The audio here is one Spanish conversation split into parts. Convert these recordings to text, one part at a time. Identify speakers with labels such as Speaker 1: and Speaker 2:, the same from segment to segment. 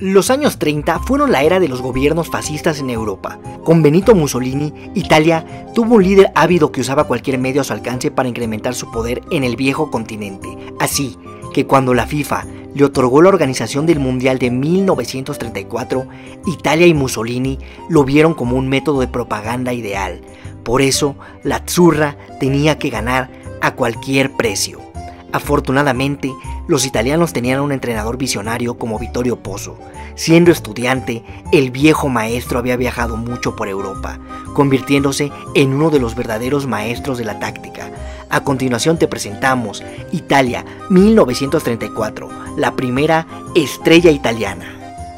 Speaker 1: Los años 30 fueron la era de los gobiernos fascistas en Europa. Con Benito Mussolini, Italia tuvo un líder ávido que usaba cualquier medio a su alcance para incrementar su poder en el viejo continente. Así que cuando la FIFA le otorgó la organización del Mundial de 1934, Italia y Mussolini lo vieron como un método de propaganda ideal. Por eso, la Azzurra tenía que ganar a cualquier precio. Afortunadamente, los italianos tenían un entrenador visionario como Vittorio Pozzo. Siendo estudiante, el viejo maestro había viajado mucho por Europa, convirtiéndose en uno de los verdaderos maestros de la táctica. A continuación te presentamos Italia 1934, la primera estrella italiana.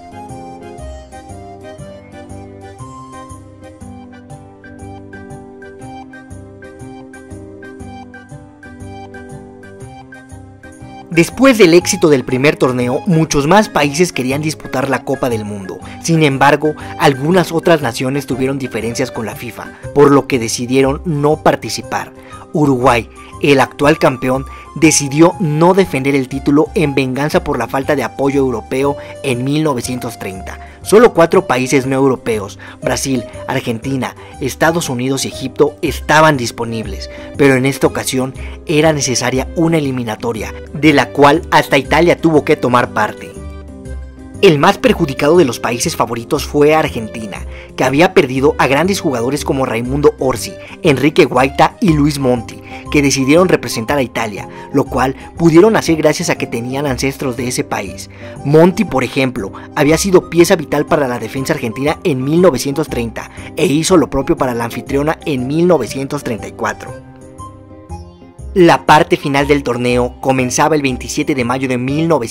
Speaker 1: Después del éxito del primer torneo, muchos más países querían disputar la Copa del Mundo. Sin embargo, algunas otras naciones tuvieron diferencias con la FIFA, por lo que decidieron no participar. Uruguay, el actual campeón, decidió no defender el título en venganza por la falta de apoyo europeo en 1930. Solo 4 países no europeos, Brasil, Argentina, Estados Unidos y Egipto, estaban disponibles, pero en esta ocasión era necesaria una eliminatoria, de la cual hasta Italia tuvo que tomar parte. El más perjudicado de los países favoritos fue Argentina, que había perdido a grandes jugadores como Raimundo Orsi, Enrique Guaita y Luis Monti, que decidieron representar a Italia, lo cual pudieron hacer gracias a que tenían ancestros de ese país. Monti, por ejemplo, había sido pieza vital para la defensa argentina en 1930 e hizo lo propio para la anfitriona en 1934. La parte final del torneo comenzaba el 27 de mayo de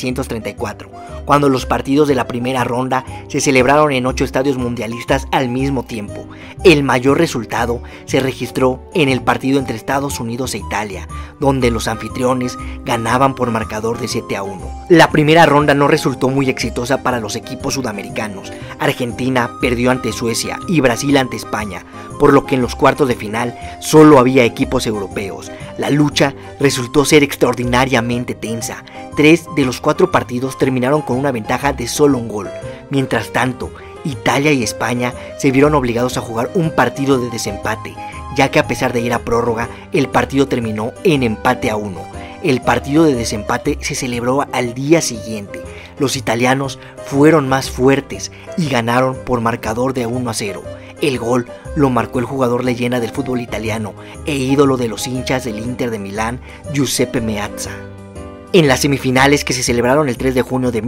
Speaker 1: 1934, cuando los partidos de la primera ronda se celebraron en 8 estadios mundialistas al mismo tiempo. El mayor resultado se registró en el partido entre Estados Unidos e Italia, donde los anfitriones ganaban por marcador de 7-1. La primera ronda no resultó muy exitosa para los equipos sudamericanos. Argentina perdió ante Suecia y Brasil ante España, por lo que en los cuartos de final solo había equipos europeos. La lucha resultó ser extraordinariamente tensa. 3 de los 4 partidos terminaron con una ventaja de solo un gol. Mientras tanto, Italia y España se vieron obligados a jugar un partido de desempate, ya que a pesar de ir a prórroga, el partido terminó en empate a 1. El partido de desempate se celebró al día siguiente. Los italianos fueron más fuertes y ganaron por marcador de 1-0. El gol lo marcó el jugador leyenda del fútbol italiano e ídolo de los hinchas del Inter de Milán, Giuseppe Meazza. En las semifinales que se celebraron el 3 de junio de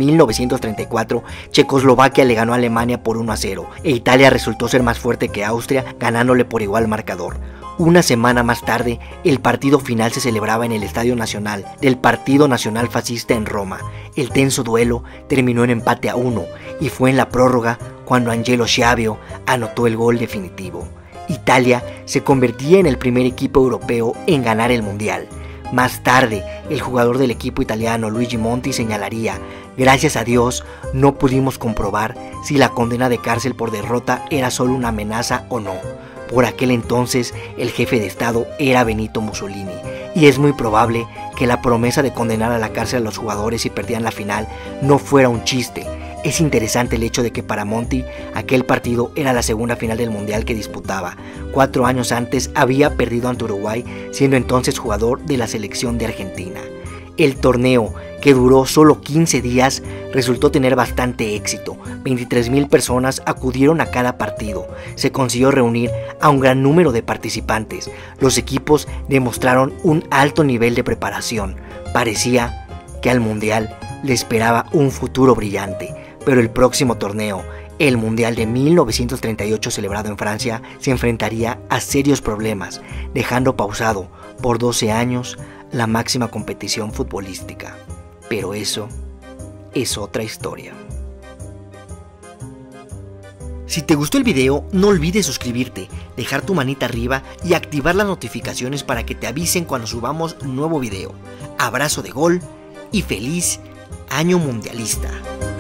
Speaker 1: 1934, Checoslovaquia le ganó a Alemania por 1-0 e Italia resultó ser más fuerte que Austria, ganándole por igual marcador. Una semana más tarde, el partido final se celebraba en el Estadio Nacional del Partido Nacional Fascista en Roma. El tenso duelo terminó en empate a 1 y fue en la prórroga cuando Angelo Schiavio anotó el gol definitivo. Italia se convertía en el primer equipo europeo en ganar el Mundial. Más tarde, el jugador del equipo italiano Luigi Monti señalaría: "Gracias a Dios no pudimos comprobar si la condena de cárcel por derrota era solo una amenaza o no. Por aquel entonces el jefe de Estado era Benito Mussolini y es muy probable que la promesa de condenar a la cárcel a los jugadores si perdían la final no fuera un chiste". Es interesante el hecho de que para Monti aquel partido era la segunda final del Mundial que disputaba. 4 años antes había perdido ante Uruguay, siendo entonces jugador de la selección de Argentina. El torneo, que duró solo 15 días, resultó tener bastante éxito. 23,000 personas acudieron a cada partido. Se consiguió reunir a un gran número de participantes. Los equipos demostraron un alto nivel de preparación. Parecía que al Mundial le esperaba un futuro brillante. Pero el próximo torneo, el Mundial de 1938 celebrado en Francia, se enfrentaría a serios problemas, dejando pausado por 12 años la máxima competición futbolística. Pero eso es otra historia. Si te gustó el video, no olvides suscribirte, dejar tu manita arriba y activar las notificaciones para que te avisen cuando subamos nuevo video. Abrazo de gol y feliz año mundialista.